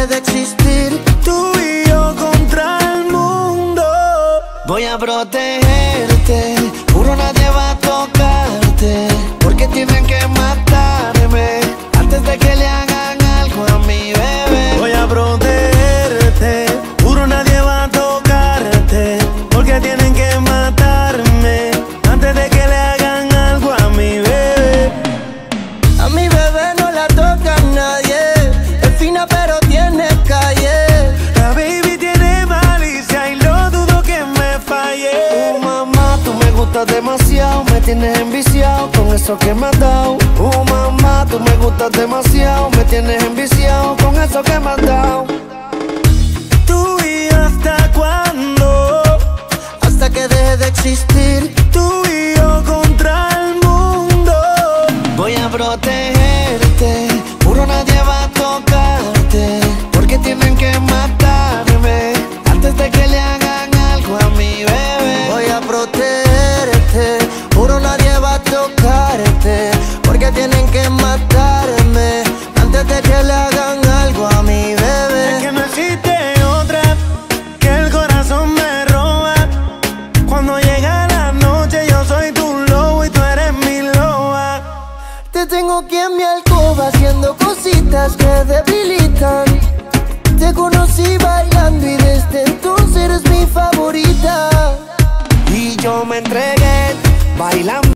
deje de existir, tú y yo contra el mundo. voy a protegerte, juro nadie va a tocarte, porque tienen que matarme antes de que le hagan algo a mi bebé. Voy a protegerte, juro nadie va a tocarte, porque tienen que matarme antes de que le hagan algo a mi bebé. A mi bebé no la toca nadie, es fina pero tiene calle. La baby tiene malicia y lo dudo que me falle. Mamá, tú me gustas demasiado, me tienes enviciado con eso que me has dado. Mamá, tú me gustas demasiado, me tienes enviciado con eso que me has dado. Tú y yo hasta cuándo, Hasta que deje de existir, tú y yo contra el mundo. voy a protegerte, juro nadie va a tocarte, porque tienen que matarme antes de que le hagan algo a mi bebé. Voy a protegerte, juro nadie va a tocarte, porque tienen que matarme antes de que le hagan algo a mi bebé. Es que no existe otra que el corazón me roba. Cuando llega la noche yo soy tu lobo y tú eres mi loba. Te tengo aquí en mi alcoba haciendo cositas que debilitan. Te conocí bailando y desde entonces eres mi favorita. Y yo me entregué bailando.